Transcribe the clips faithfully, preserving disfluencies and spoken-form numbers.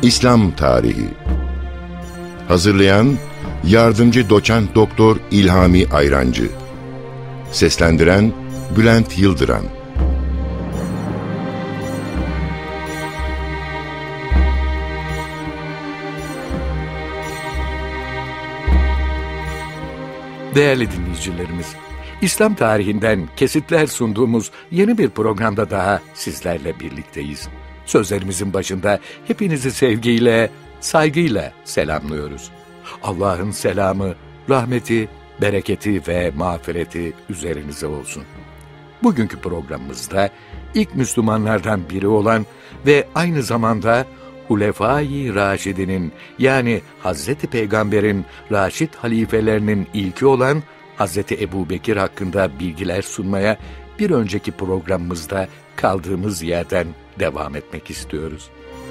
İslam Tarihi. Hazırlayan Yardımcı Doçent Doktor İlhami Ayrancı. Seslendiren Bülent Yıldıran. Değerli dinleyicilerimiz, İslam tarihinden kesitler sunduğumuz yeni bir programda daha sizlerle birlikteyiz. Sözlerimizin başında hepinizi sevgiyle, saygıyla selamlıyoruz. Allah'ın selamı, rahmeti, bereketi ve mağfireti üzerinize olsun. Bugünkü programımızda ilk Müslümanlardan biri olan ve aynı zamanda Hulefâ-i Raşidinin yani Hazreti Peygamber'in Raşid halifelerinin ilki olan Hazreti Ebubekir hakkında bilgiler sunmaya bir önceki programımızda kaldığımız yerden devam etmek istiyoruz.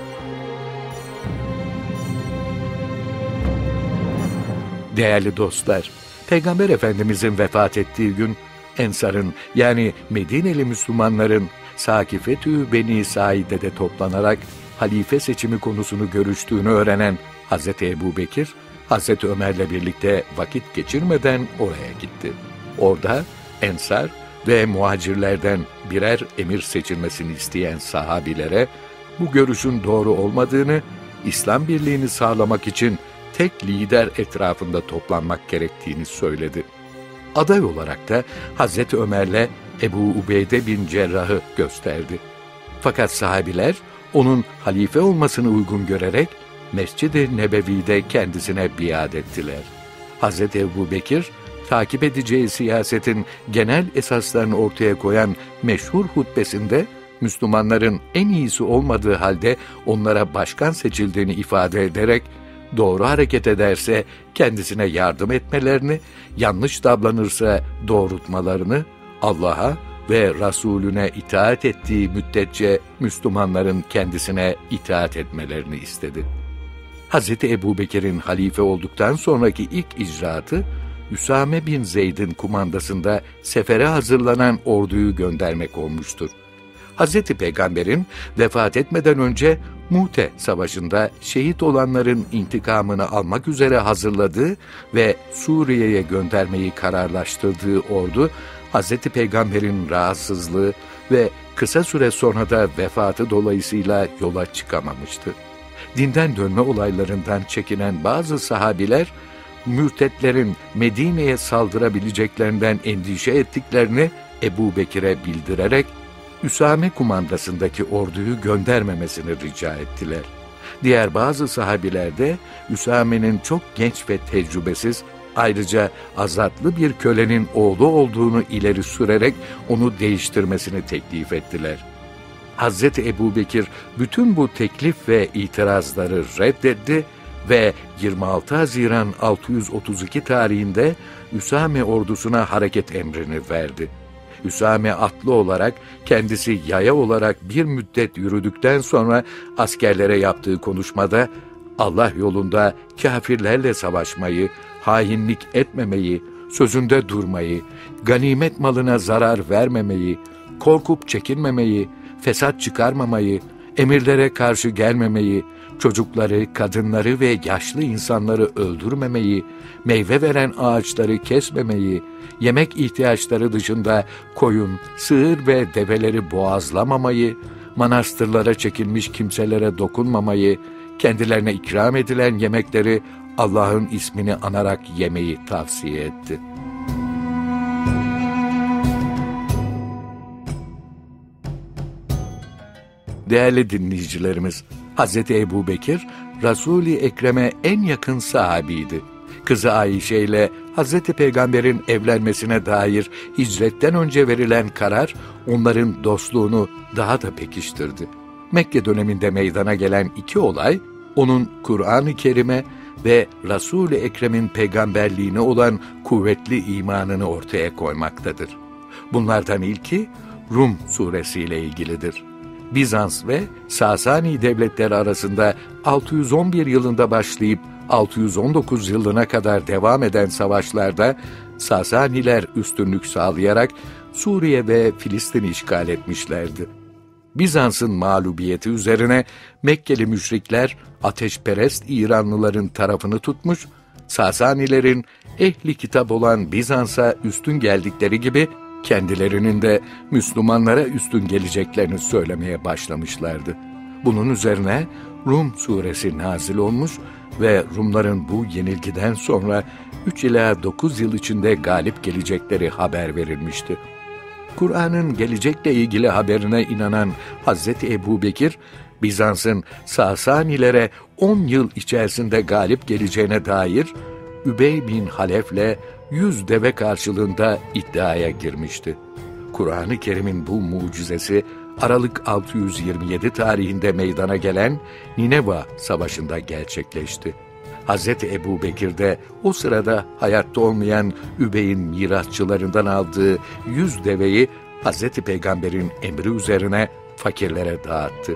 Değerli dostlar, Peygamber Efendimizin vefat ettiği gün Ensar'ın yani Medineli Müslümanların Sakifetü Beni Said'de toplanarak halife seçimi konusunu görüştüğünü öğrenen Hazreti Ebubekir, Hazreti Ömer'le birlikte vakit geçirmeden oraya gitti. Orada Ensar ve muhacirlerden birer emir seçilmesini isteyen sahabilere bu görüşün doğru olmadığını, İslam birliğini sağlamak için tek lider etrafında toplanmak gerektiğini söyledi. Aday olarak da Hazreti Ömer'le Ebu Ubeyde bin Cerrah'ı gösterdi. Fakat sahabiler onun halife olmasını uygun görerek Mescid-i Nebevi'de kendisine biat ettiler. Hazreti Ebubekir, takip edeceği siyasetin genel esaslarını ortaya koyan meşhur hutbesinde, Müslümanların en iyisi olmadığı halde onlara başkan seçildiğini ifade ederek, doğru hareket ederse kendisine yardım etmelerini, yanlış davranırsa doğrultmalarını, Allah'a ve Resulüne itaat ettiği müddetçe Müslümanların kendisine itaat etmelerini istedi. Hazreti Ebubekir'in halife olduktan sonraki ilk icraatı, Üsame bin Zeyd'in kumandasında sefere hazırlanan orduyu göndermek olmuştur. Hazreti Peygamber'in vefat etmeden önce Mu'te Savaşı'nda şehit olanların intikamını almak üzere hazırladığı ve Suriye'ye göndermeyi kararlaştırdığı ordu, Hazreti Peygamber'in rahatsızlığı ve kısa süre sonra da vefatı dolayısıyla yola çıkamamıştı. Dinden dönme olaylarından çekinen bazı sahabiler, mürtetlerin Medine'ye saldırabileceklerinden endişe ettiklerini Ebubekir'e bildirerek, Üsame kumandasındaki orduyu göndermemesini rica ettiler. Diğer bazı sahabiler de Üsame'nin çok genç ve tecrübesiz, ayrıca azatlı bir kölenin oğlu olduğunu ileri sürerek onu değiştirmesini teklif ettiler. Hazreti Ebubekir bütün bu teklif ve itirazları reddetti ve yirmi altı Haziran altı yüz otuz iki tarihinde Üsame ordusuna hareket emrini verdi. Üsame atlı olarak, kendisi yaya olarak bir müddet yürüdükten sonra askerlere yaptığı konuşmada Allah yolunda kâfirlerle savaşmayı, hainlik etmemeyi, sözünde durmayı, ganimet malına zarar vermemeyi, korkup çekinmemeyi, fesat çıkarmamayı, emirlere karşı gelmemeyi, çocukları, kadınları ve yaşlı insanları öldürmemeyi, meyve veren ağaçları kesmemeyi, yemek ihtiyaçları dışında koyun, sığır ve develeri boğazlamamayı, manastırlara çekilmiş kimselere dokunmamayı, kendilerine ikram edilen yemekleri Allah'ın ismini anarak yemeyi tavsiye etti. Değerli dinleyicilerimiz, Hazreti Ebubekir, Resul-i Ekrem'e en yakın sahabiydi. Kızı Ayşe ile Hazreti Peygamber'in evlenmesine dair hicretten önce verilen karar, onların dostluğunu daha da pekiştirdi. Mekke döneminde meydana gelen iki olay, onun Kur'an-ı Kerim'e ve Resul-i Ekrem'in peygamberliğine olan kuvvetli imanını ortaya koymaktadır. Bunlardan ilki Rum suresiyle ilgilidir. Bizans ve Sasani devletleri arasında altı yüz on bir yılında başlayıp altı yüz on dokuz yılına kadar devam eden savaşlarda Sasaniler üstünlük sağlayarak Suriye ve Filistin'i işgal etmişlerdi. Bizans'ın mağlubiyeti üzerine Mekkeli müşrikler ateşperest İranlıların tarafını tutmuş, Sasanilerin ehli kitap olan Bizans'a üstün geldikleri gibi kendilerinin de Müslümanlara üstün geleceklerini söylemeye başlamışlardı. Bunun üzerine Rum suresi nazil olmuş ve Rumların bu yenilgiden sonra üç ila dokuz yıl içinde galip gelecekleri haber verilmişti. Kur'an'ın gelecekle ilgili haberine inanan Hazreti Ebubekir, Bizans'ın Sasanilere on yıl içerisinde galip geleceğine dair Übey bin Halef'le yüz deve karşılığında iddiaya girmişti. Kur'an-ı Kerim'in bu mucizesi Aralık altı yüz yirmi yedi tarihinde meydana gelen Nineva Savaşı'nda gerçekleşti. Hazreti Ebubekir de o sırada hayatta olmayan Übey'in mirasçılarından aldığı yüz deveyi Hazreti Peygamber'in emri üzerine fakirlere dağıttı.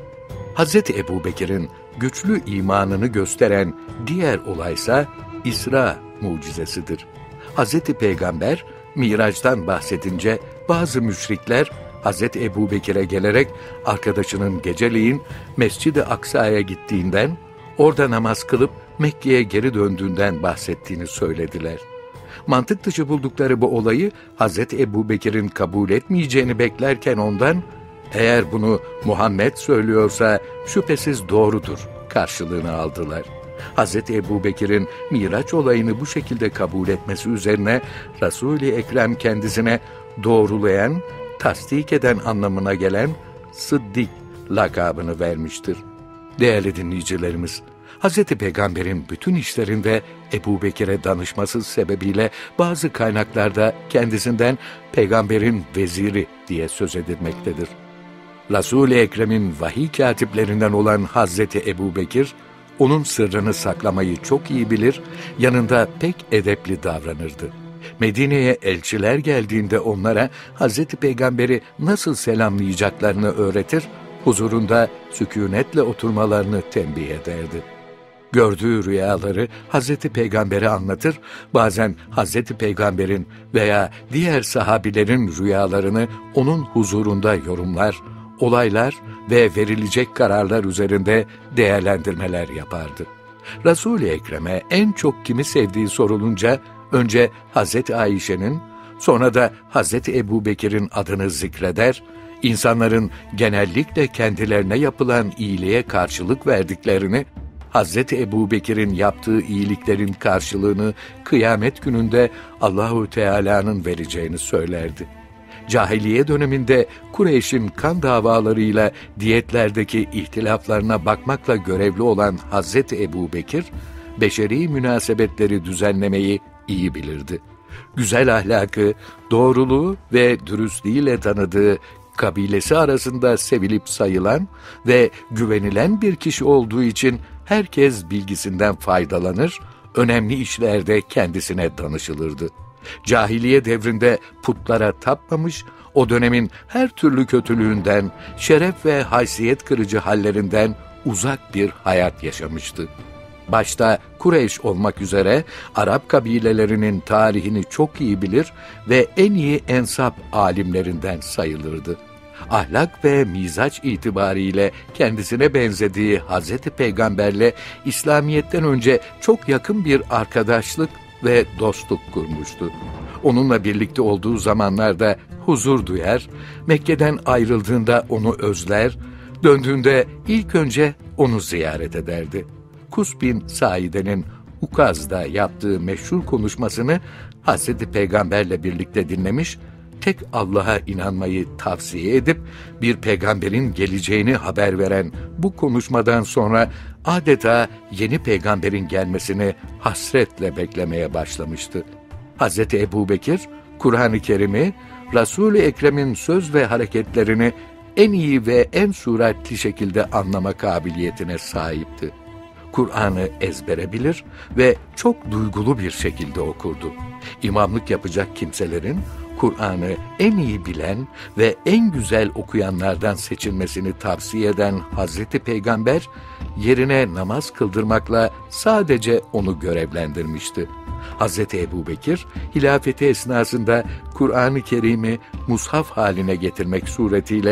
Hazreti Ebubekir'in güçlü imanını gösteren diğer olaysa İsra mucizesidir. Hazreti Peygamber Miraç'tan bahsedince bazı müşrikler Hazreti Ebubekir'e gelerek arkadaşının geceleyin Mescid-i Aksa'ya gittiğinden, orada namaz kılıp Mekke'ye geri döndüğünden bahsettiğini söylediler. Mantık dışı buldukları bu olayı Hazreti Ebubekir'in kabul etmeyeceğini beklerken ondan, eğer bunu Muhammed söylüyorsa şüphesiz doğrudur karşılığını aldılar. Hazreti Ebubekir'in Miraç olayını bu şekilde kabul etmesi üzerine Resul-i Ekrem kendisine doğrulayan, tasdik eden anlamına gelen Sıddik lakabını vermiştir. Değerli dinleyicilerimiz, Hazreti Peygamber'in bütün işlerinde Ebubekir'e danışması sebebiyle bazı kaynaklarda kendisinden Peygamber'in veziri diye söz edilmektedir. Resul-i Ekrem'in vahiy katiplerinden olan Hazreti Ebubekir, onun sırrını saklamayı çok iyi bilir, yanında pek edepli davranırdı. Medine'ye elçiler geldiğinde onlara Hazreti Peygamber'i nasıl selamlayacaklarını öğretir, huzurunda sükûnetle oturmalarını tembih ederdi. Gördüğü rüyaları Hazreti Peygamber'e anlatır, bazen Hazreti Peygamber'in veya diğer sahabilerin rüyalarını onun huzurunda yorumlar, olaylar ve verilecek kararlar üzerinde değerlendirmeler yapardı. Resul-i Ekrem'e en çok kimi sevdiği sorulunca, önce Hazreti Ayşe'nin, sonra da Hazreti Ebubekir'in adını zikreder, insanların genellikle kendilerine yapılan iyiliğe karşılık verdiklerini, Hazreti Ebubekir'in yaptığı iyiliklerin karşılığını kıyamet gününde Allahu Teala'nın vereceğini söylerdi. Cahiliye döneminde Kureyş'in kan davalarıyla diyetlerdeki ihtilaflarına bakmakla görevli olan Hazreti Ebubekir, beşeri münasebetleri düzenlemeyi iyi bilirdi. Güzel ahlakı, doğruluğu ve dürüstlüğüyle tanıdığı, kabilesi arasında sevilip sayılan ve güvenilen bir kişi olduğu için herkes bilgisinden faydalanır, önemli işlerde kendisine danışılırdı. Cahiliye devrinde putlara tapmamış, o dönemin her türlü kötülüğünden, şeref ve haysiyet kırıcı hallerinden uzak bir hayat yaşamıştı. Başta Kureyş olmak üzere Arap kabilelerinin tarihini çok iyi bilir ve en iyi ensap alimlerinden sayılırdı. Ahlak ve mizaç itibariyle kendisine benzediği Hazreti Peygamberle İslamiyet'ten önce çok yakın bir arkadaşlık ve dostluk kurmuştu. Onunla birlikte olduğu zamanlarda huzur duyar, Mekke'den ayrıldığında onu özler, döndüğünde ilk önce onu ziyaret ederdi. Kus bin Saide'nin Ukaz'da yaptığı meşhur konuşmasını Hazreti Peygamberle birlikte dinlemiş, tek Allah'a inanmayı tavsiye edip bir peygamberin geleceğini haber veren bu konuşmadan sonra adeta yeni peygamberin gelmesini hasretle beklemeye başlamıştı. Hazreti Ebubekir, Kur'an-ı Kerim'i, Resul-i Ekrem'in söz ve hareketlerini en iyi ve en suretli şekilde anlama kabiliyetine sahipti. Kur'an'ı ezbere bilir ve çok duygulu bir şekilde okurdu. İmamlık yapacak kimselerin Kur'an'ı en iyi bilen ve en güzel okuyanlardan seçilmesini tavsiye eden Hazreti Peygamber, yerine namaz kıldırmakla sadece onu görevlendirmişti. Hazreti Ebubekir, hilafeti esnasında Kur'an-ı Kerim'i mushaf haline getirmek suretiyle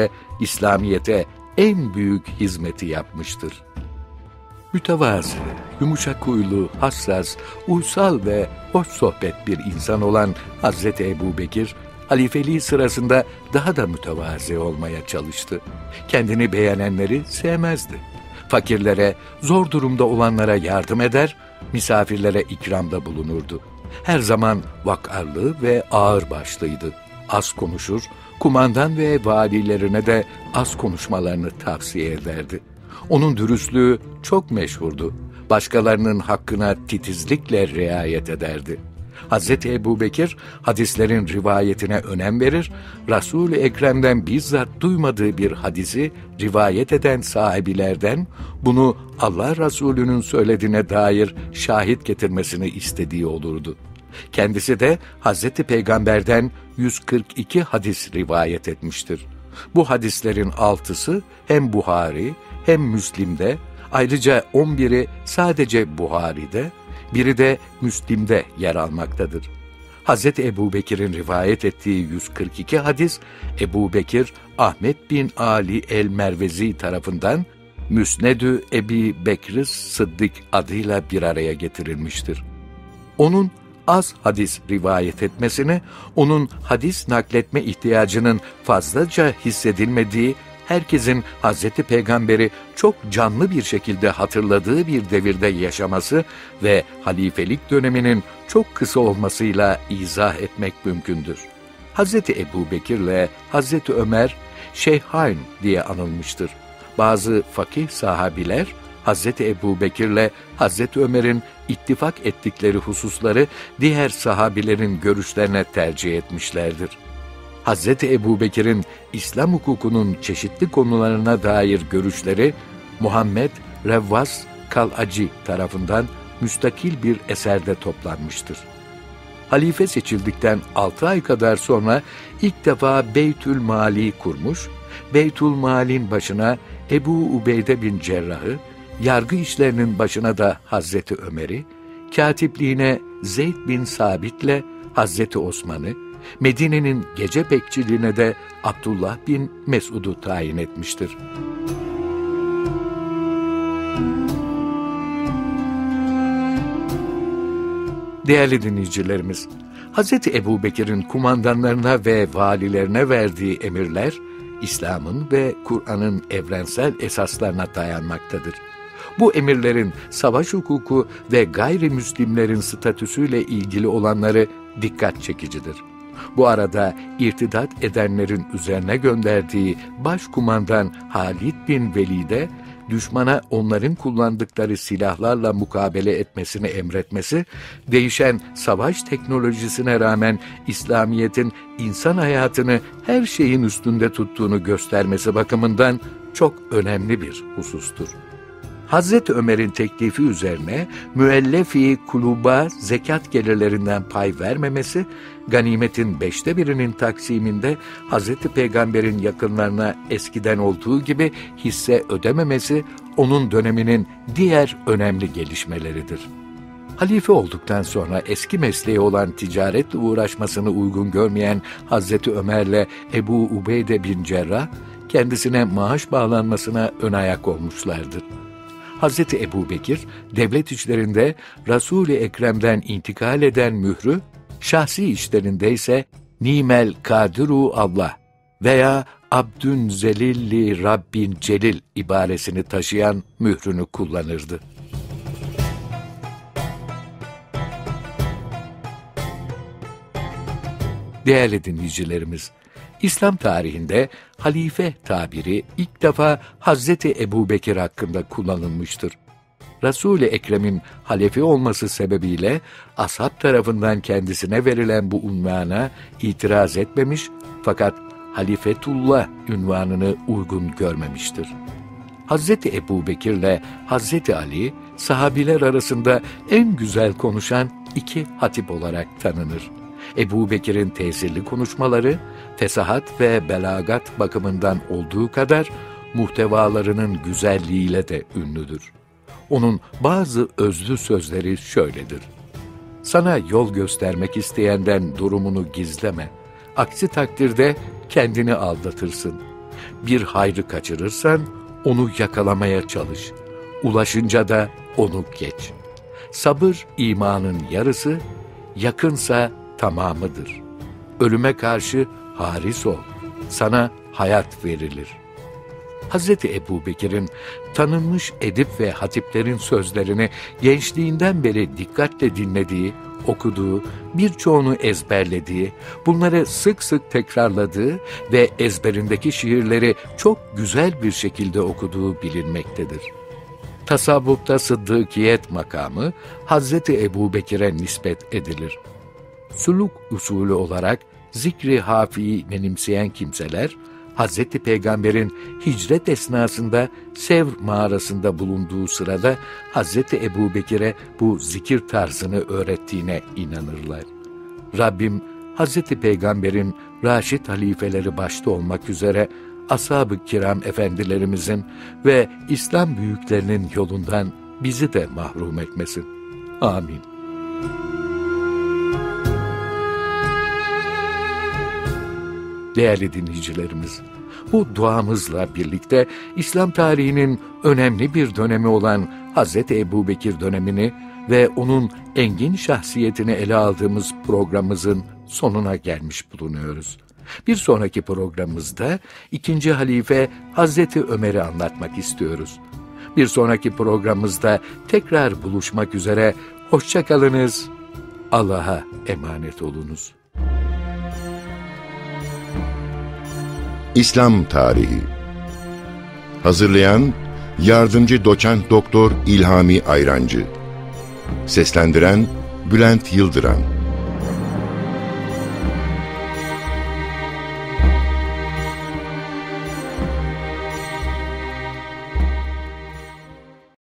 İslamiyet'e en büyük hizmeti yapmıştır. Mütevazı, yumuşak huylu, hassas, uysal ve hoş sohbet bir insan olan Hazreti Ebubekir, halifeliği sırasında daha da mütevazı olmaya çalıştı. Kendini beğenenleri sevmezdi. Fakirlere, zor durumda olanlara yardım eder, misafirlere ikramda bulunurdu. Her zaman vakarlı ve ağırbaşlıydı. Az konuşur, kumandan ve valilerine de az konuşmalarını tavsiye ederdi. Onun dürüstlüğü çok meşhurdu. Başkalarının hakkına titizlikle riayet ederdi. Hazreti Ebubekir hadislerin rivayetine önem verir, Resul-i Ekrem'den bizzat duymadığı bir hadisi rivayet eden sahibilerden bunu Allah Resulü'nün söylediğine dair şahit getirmesini istediği olurdu. Kendisi de Hazreti Peygamber'den yüz kırk iki hadis rivayet etmiştir. Bu hadislerin altısı hem Buhari hem Müslim'de, ayrıca on biri sadece Buhari'de, biri de Müslim'de yer almaktadır. Hazreti Ebubekir'in rivayet ettiği yüz kırk iki hadis, Ebubekir Ahmet bin Ali el-Mervezi tarafından Müsnedü Ebi Bekr Sıddık adıyla bir araya getirilmiştir. Onun az hadis rivayet etmesini, onun hadis nakletme ihtiyacının fazlaca hissedilmediği, herkesin Hazreti Peygamber'i çok canlı bir şekilde hatırladığı bir devirde yaşaması ve halifelik döneminin çok kısa olmasıyla izah etmek mümkündür. Hazreti Ebubekir'le Hazreti Ömer, Şeyhayn diye anılmıştır. Bazı fakih sahabiler, Hazreti Ebubekir'le Hazreti Ömer'in ittifak ettikleri hususları diğer sahabilerin görüşlerine tercih etmişlerdir. Hazreti Ebubekir'in İslam hukukunun çeşitli konularına dair görüşleri Muhammed Revvas Kal'aci tarafından müstakil bir eserde toplanmıştır. Halife seçildikten altı ay kadar sonra ilk defa Beytül Mali kurmuş, Beytül Mal'in başına Ebu Ubeyde bin Cerrah'ı, yargı işlerinin başına da Hazreti Ömer'i, katipliğine Zeyd bin Sabit'le Hazreti Osman'ı, Medine'nin gece bekçiliğine de Abdullah bin Mesud'u tayin etmiştir. Değerli dinleyicilerimiz, Hazreti Ebubekir'in kumandanlarına ve valilerine verdiği emirler, İslam'ın ve Kur'an'ın evrensel esaslarına dayanmaktadır. Bu emirlerin savaş hukuku ve gayrimüslimlerin statüsüyle ilgili olanları dikkat çekicidir. Bu arada irtidat edenlerin üzerine gönderdiği başkumandan Halid bin Velid'e düşmana onların kullandıkları silahlarla mukabele etmesini emretmesi, değişen savaş teknolojisine rağmen İslamiyet'in insan hayatını her şeyin üstünde tuttuğunu göstermesi bakımından çok önemli bir husustur. Hazreti Ömer'in teklifi üzerine müellefi kuluba zekat gelirlerinden pay vermemesi, ganimetin beşte birinin taksiminde Hazreti Peygamber'in yakınlarına eskiden olduğu gibi hisse ödememesi, onun döneminin diğer önemli gelişmeleridir. Halife olduktan sonra eski mesleği olan ticaretle uğraşmasını uygun görmeyen Hazreti Ömer'le Ebu Ubeyde bin Cerrah, kendisine maaş bağlanmasına ön ayak olmuşlardır. Hazreti Ebubekir, devlet işlerinde Resul-i Ekrem'den intikal eden mührü, şahsi işlerinde ise Nimel Kadiru Allah veya Abdün Zelilli Rabbin Celil ibaresini taşıyan mührünü kullanırdı. Değerli dinleyicilerimiz, İslam tarihinde halife tabiri ilk defa Hazreti Ebubekir hakkında kullanılmıştır. Resul-i Ekrem'in halefi olması sebebiyle ashab tarafından kendisine verilen bu unvana itiraz etmemiş, fakat Halifetullah unvanını uygun görmemiştir. Hazreti Ebubekir'le Hazreti Ali, sahabiler arasında en güzel konuşan iki hatip olarak tanınır. Ebubekir'in tesirli konuşmaları, fesahat ve belagat bakımından olduğu kadar muhtevalarının güzelliğiyle de ünlüdür. Onun bazı özlü sözleri şöyledir: "Sana yol göstermek isteyenden durumunu gizleme. Aksi takdirde kendini aldatırsın. Bir hayrı kaçırırsan onu yakalamaya çalış. Ulaşınca da onu geç. Sabır imanın yarısı, yakınsa tamamıdır. Ölüme karşı haris ol. Sana hayat verilir. Hazreti Ebubekir'in tanınmış edip ve hatiplerin sözlerini gençliğinden beri dikkatle dinlediği, okuduğu, birçoğunu ezberlediği, bunları sık sık tekrarladığı ve ezberindeki şiirleri çok güzel bir şekilde okuduğu bilinmektedir. Tasavvufta sıddıkiyet makamı Hazreti Ebubekir'e nispet edilir. Suluk usulü olarak zikri hafiyi benimseyen kimseler, Hazreti Peygamber'in hicret esnasında Sevr mağarasında bulunduğu sırada Hazreti Ebubekir'e bu zikir tarzını öğrettiğine inanırlar. Rabbim Hazreti Peygamber'in Raşid halifeleri başta olmak üzere ashab-ı kiram efendilerimizin ve İslam büyüklerinin yolundan bizi de mahrum etmesin. Amin. Değerli dinleyicilerimiz, bu duamızla birlikte İslam tarihinin önemli bir dönemi olan Hazreti Ebubekir dönemini ve onun engin şahsiyetini ele aldığımız programımızın sonuna gelmiş bulunuyoruz. Bir sonraki programımızda ikinci halife Hazreti Ömer'i anlatmak istiyoruz. Bir sonraki programımızda tekrar buluşmak üzere, hoşça kalınız, Allah'a emanet olunuz. İslam Tarihi. Hazırlayan Yardımcı Doçent Doktor İlhami Ayrancı. Seslendiren Bülent Yıldıran.